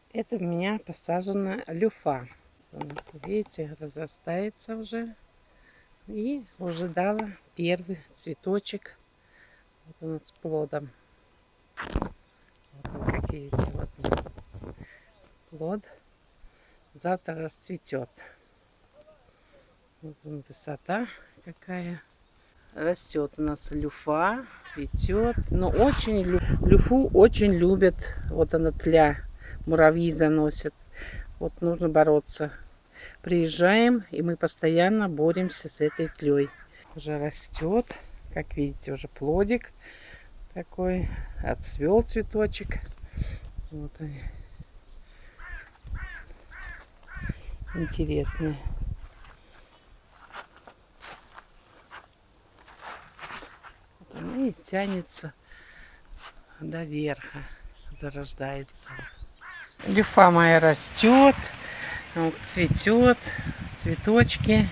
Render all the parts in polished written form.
Это у меня посажена люфа. Вот, видите, разрастается уже. И уже дала первый цветочек. Вот он с плодом. Вот он, как видите, вот он, плод. Завтра расцветет. Вот он, высота какая. Растет у нас люфа, цветет. Но очень люфу очень любят. Вот она тля. Муравьи заносят. Вот нужно бороться. Приезжаем, и мы постоянно боремся с этой тлей. Уже растет. Как видите, уже плодик такой. Отцвел цветочек. Вот они. Интересные. Вот она и тянется до верха. Зарождается. Люфа моя растет. Вот, цветет. Цветочки.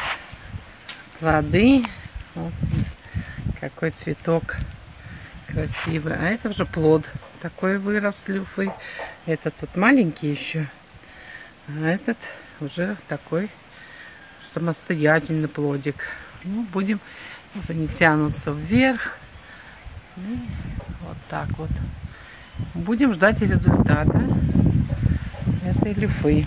Плоды. Вот какой цветок красивый. А это уже плод. Такой вырос люфы. Этот вот маленький еще. А этот уже такой самостоятельный плодик. Ну, будем, вот они тянутся вверх. И вот так вот. Будем ждать результата этой люфы.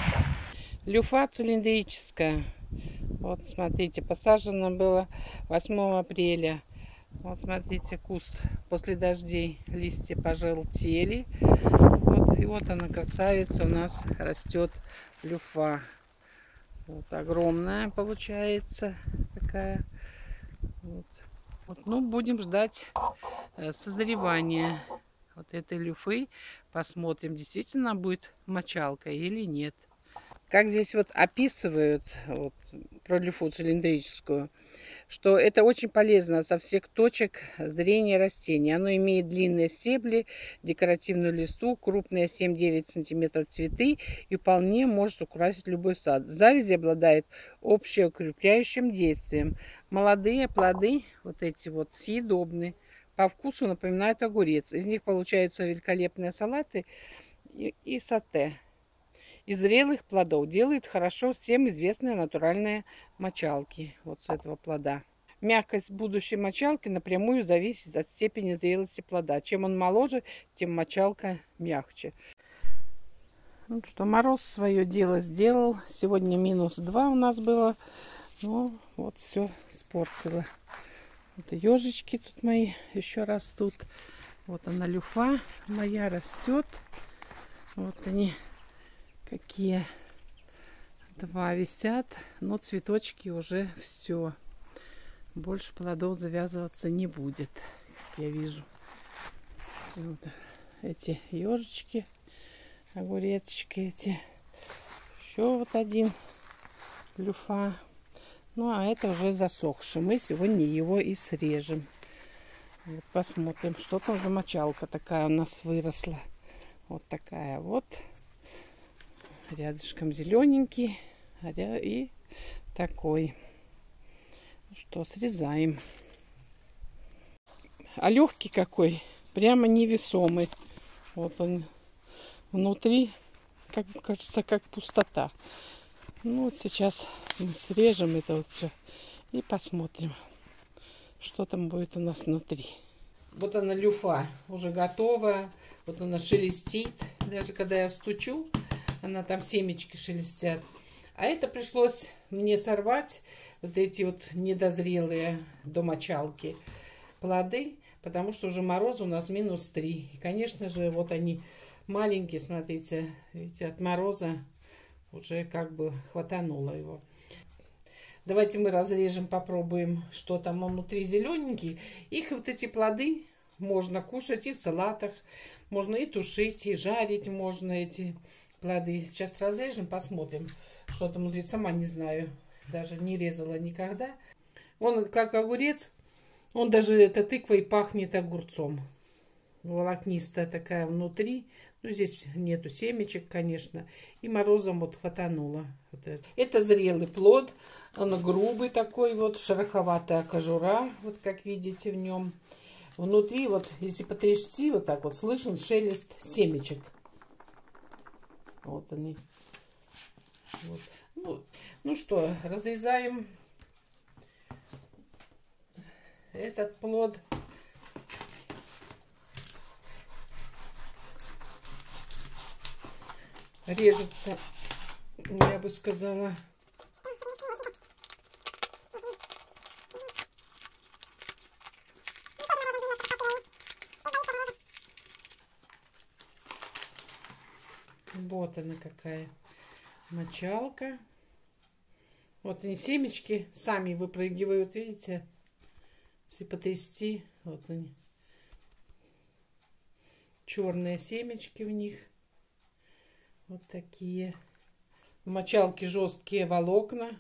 Люфа цилиндрическая. Вот смотрите, посажено было 8 апреля. Вот смотрите, куст после дождей, листья пожелтели. Вот, и вот она, красавица, у нас растет люфа. Вот огромная получается такая. Вот. Вот, ну, будем ждать созревания вот этой люфы. Посмотрим, действительно будет мочалка или нет. Как здесь вот описывают вот, про люфу цилиндрическую, что это очень полезно со всех точек зрения растения. Оно имеет длинные стебли, декоративную листу, крупные 7-9 см цветы и вполне может украсить любой сад. Завязи обладает общеукрепляющим действием. Молодые плоды, вот эти вот, съедобны. По вкусу напоминают огурец. Из них получаются великолепные салаты и сате. Из зрелых плодов делают хорошо всем известные натуральные мочалки. Вот с этого плода. Мягкость будущей мочалки напрямую зависит от степени зрелости плода. Чем он моложе, тем мочалка мягче. Ну что, мороз свое дело сделал. Сегодня -2 у нас было. Ну, вот все испортило. Вот ежички тут мои еще растут. Вот она, люфа моя, растет. Вот они какие. 2 висят. Но цветочки уже все. Больше плодов завязываться не будет, как я вижу. Вот эти ежички, огуречки эти. Еще вот один люфа. Ну, а это уже засохший. Мы сегодня его и срежем. Вот посмотрим, что там за мочалка такая у нас выросла. Вот такая вот. Рядышком зелененький. И такой. Что, срезаем. А легкий какой. Прямо невесомый. Вот он внутри, как кажется, как пустота. Ну вот сейчас мы срежем это вот все и посмотрим, что там будет у нас внутри. Вот она, люфа, уже готовая. Вот она шелестит. Даже когда я стучу, она там семечки шелестят. А это пришлось мне сорвать. Вот эти вот недозрелые до мочалки плоды, потому что уже мороз у нас -3. И, конечно же, вот они маленькие, смотрите, видите, от мороза уже как бы хватануло его. Давайте мы разрежем, попробуем, что там внутри зелененький. Их вот эти плоды можно кушать и в салатах, можно и тушить, и жарить можно эти плоды. Сейчас разрежем, посмотрим, что там внутри. Сама не знаю. Даже не резала никогда. Он как огурец. Он даже, эта тыква, и пахнет огурцом. Волокнистая такая внутри. Ну, здесь нету семечек, конечно. И морозом вот хватануло. Вот это зрелый плод. Он грубый такой вот. Шероховатая кожура. Вот как видите в нем. Внутри вот, если потрясти, вот так вот слышен шелест семечек. Вот они. Вот. Ну что, разрезаем этот плод. Режется, я бы сказала. Вот она какая мочалка. Вот они, семечки сами выпрыгивают, видите? Если потрясти, вот они. Черные семечки в них. Вот такие. В мочалке жесткие волокна.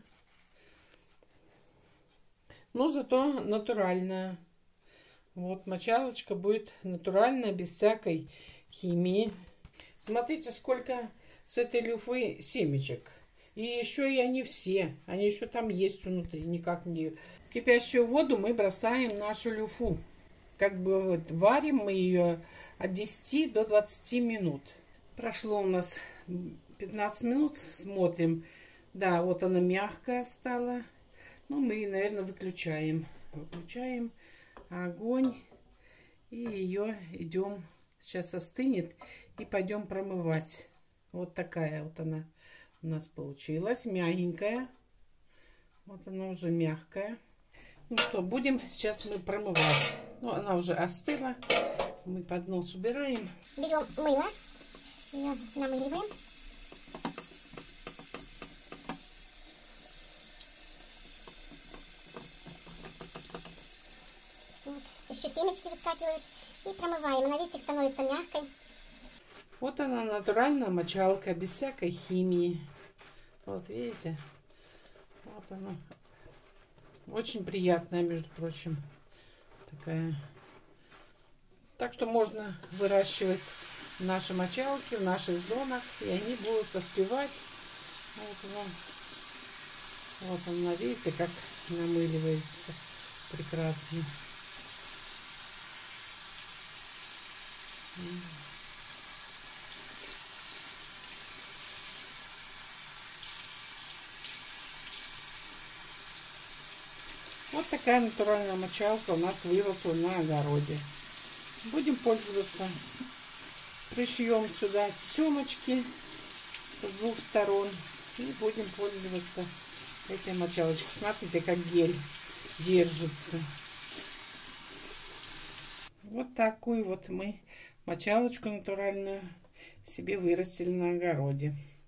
Но зато натуральная. Вот мочалочка будет натуральная, без всякой химии. Смотрите, сколько с этой люфы семечек. И еще и они все. Они еще там есть внутри. Никак не... В кипящую воду мы бросаем нашу люфу. Как бы вот варим мы ее от 10 до 20 минут. Прошло у нас 15 минут. Смотрим. Да, вот она мягкая стала. Ну, мы, наверное, выключаем. Выключаем огонь. И ее идем... Сейчас остынет и пойдем промывать. Вот такая вот она у нас получилась. Мягенькая. Вот она уже мягкая. Ну что, будем сейчас мы промывать. Ну, она уже остыла. Мы под нос убираем. Берем мыло. Ее намыливаем. Вот. Еще семечки выскакивают. И промываем. Она, видите, становится мягкой. Вот она, натуральная мочалка, без всякой химии. Вот, видите? Вот она. Очень приятная, между прочим. Такая. Так что можно выращивать наши мочалки в наших зонах. И они будут поспевать. Вот она, видите, как намыливается прекрасно. Вот такая натуральная мочалка у нас выросла на огороде. Будем пользоваться. Пришьем сюда семечки с двух сторон и будем пользоваться этой мочалочкой. Смотрите, как гель держится. Вот такую вот мы мочалочку натуральную себе вырастили на огороде.